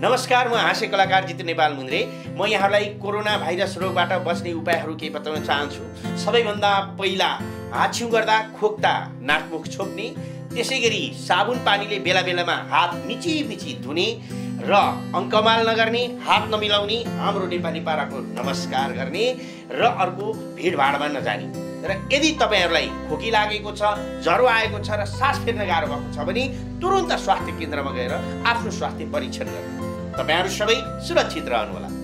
नमस्कार, म हाँस्य कलाकार जितु नेपाल मुन्द्रे। म यहाँलाई कोरोना भाइरस रोगबाट बच्ने उपायहरू केही बताउन चाहन्छु। सबैभन्दा पहिला हाछ्यौँ गर्दा खोक्दा नाकमुख छोप्ने, त्यसै गरी साबुन पानीले बेला बेलामा हात मिची धुने र अङ्कमाल नगर्ने, हात नमिलाउने, हाम्रो नेपाली पाराको नमस्कार गर्ने र अर्को भिडभाडमा नजाने। र यदि तपाईँहरूलाई खोकी लागेको छ, ज्वरो आएको छ र सास फेर्न गाह्रो भएको छ भने तुरुन्त स्वास्थ्य केन्द्रमा गएर आफ्नो स्वास्थ्य परीक्षण गर्नु। तपाईँहरू सबै सुरक्षित रहनुहोला।